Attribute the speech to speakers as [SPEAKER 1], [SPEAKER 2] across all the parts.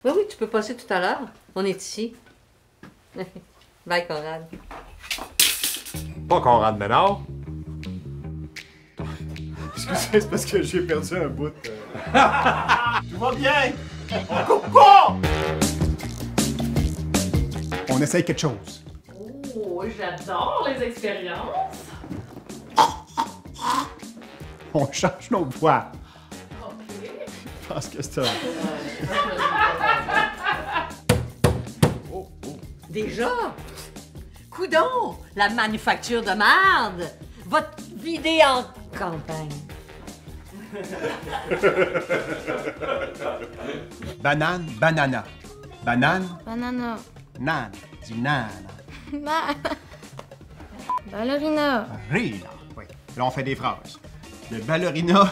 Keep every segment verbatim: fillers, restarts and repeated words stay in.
[SPEAKER 1] Oui, oui, tu peux passer tout à l'heure. On est ici. Bye, Conrad.
[SPEAKER 2] Pas Conrad Ménard.
[SPEAKER 3] Excusez, c'est parce que j'ai perdu un bout. Euh... Tout va bien! On coupe pas! On essaye quelque chose.
[SPEAKER 4] Oh, j'adore les expériences!
[SPEAKER 3] On change nos voix.
[SPEAKER 4] OK.
[SPEAKER 3] Je pense que c'est un...
[SPEAKER 1] Oh, oh. Déjà? Coudon! La manufacture de marde! Votre vidé en campagne.
[SPEAKER 3] Banane, banana. Banane,
[SPEAKER 5] Banana.
[SPEAKER 3] nan. Du nan.
[SPEAKER 5] Ba- Ballerina.
[SPEAKER 3] Rina. Oui. Là, on fait des phrases. Le ballerina.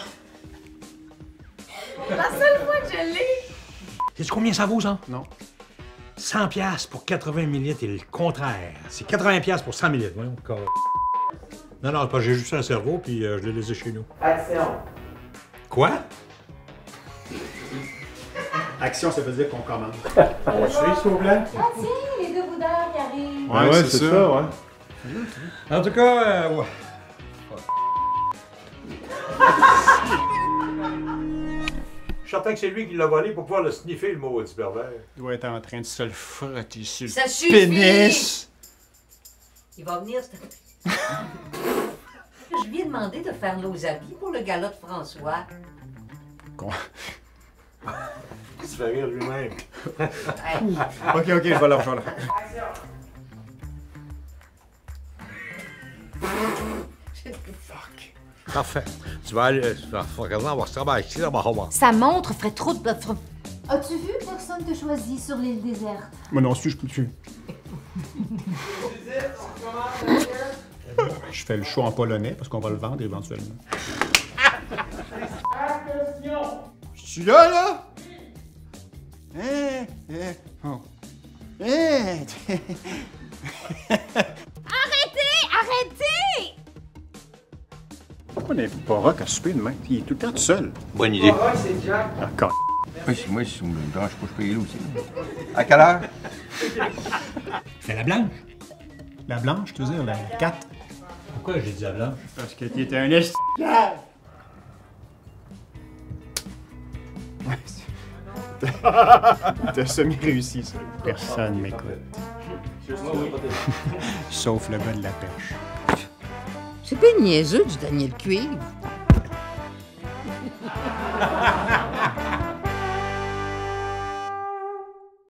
[SPEAKER 4] La seule fois que je l'ai!
[SPEAKER 6] Sais-tu combien ça vaut, ça?
[SPEAKER 3] Non.
[SPEAKER 6] cent piastres pour quatre-vingts millilitres et le contraire. C'est quatre-vingts piastres pour cent millilitres. Voyons, corps. Non, non, pas j'ai juste un cerveau, puis euh, je l'ai laissé chez nous.
[SPEAKER 7] Action.
[SPEAKER 6] Quoi?
[SPEAKER 3] Action, ça veut dire qu'on commande.
[SPEAKER 6] On suit, s'il vous plaît.
[SPEAKER 5] Ah tiens, les deux boudeurs qui arrivent.
[SPEAKER 2] Ouais, ouais, c'est ça, ouais.
[SPEAKER 6] En tout cas, euh, ouais. Je suis certain que c'est lui qui l'a volé pour pouvoir le sniffer, le maudit pervers.
[SPEAKER 3] Il doit être en train de se le frotter sur
[SPEAKER 1] Ça
[SPEAKER 3] le
[SPEAKER 1] suffit!
[SPEAKER 3] pénis.
[SPEAKER 1] Il va venir, c'est... Je lui ai demandé de faire nos habits pour le gala de François.
[SPEAKER 3] Con.
[SPEAKER 6] Il se fait rire lui-même.
[SPEAKER 1] Hey.
[SPEAKER 3] Ok, ok, je vais le rejoindre.
[SPEAKER 6] Fuck. Parfait. Tu vas aller. Tu vas regarder, on va se travailler ici, là-bas.
[SPEAKER 5] Sa montre ferait trop de... As-tu vu personne te choisit sur l'île déserte?
[SPEAKER 3] Moi non, si je peux dessus. Je fais le show en polonais parce qu'on va le vendre éventuellement. Je suis là, là? Hein? Hein? Oh. Hein?
[SPEAKER 5] Arrêtez! Arrêtez!
[SPEAKER 3] Pourquoi on n'invite pas Rock à souper demain? Il est tout le temps tout seul.
[SPEAKER 6] Bonne idée.
[SPEAKER 3] Encore.
[SPEAKER 7] Oui, c'est moi, si vous me le donnez, je peux payer là aussi. À quelle heure?
[SPEAKER 6] Fais la blanche.
[SPEAKER 3] La blanche, tu veux dire, la quatre?
[SPEAKER 6] Pourquoi j'ai dit la blanche?
[SPEAKER 3] Parce que tu étais un est. T'as semi-réussi, ça. Personne m'écoute. Sauf le gars de la perche.
[SPEAKER 1] C'est pas niaiseux du Daniel Cuivre.